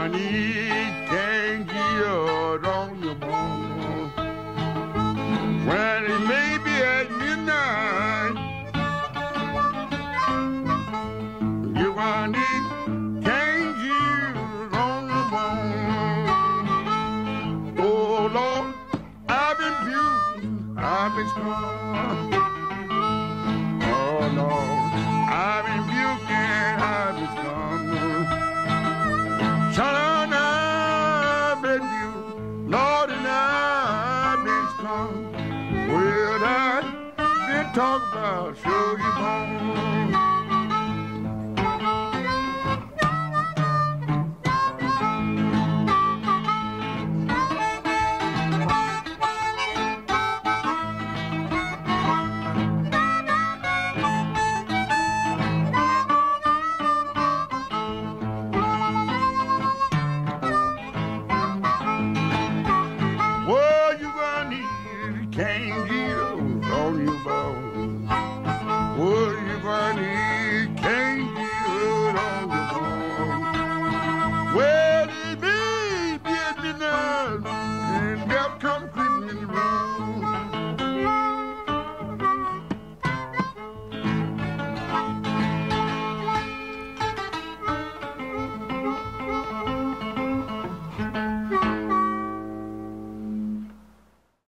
need can't get on your bone. When it may be at midnight, you gonna need can't get on your bone. Oh Lord, I've been abused, I've been scorned. Oh Lord, I've been abused and I've been scorned. Son, I've been abused, Lord, and I've been scorned. Well, I did talk about show you bone.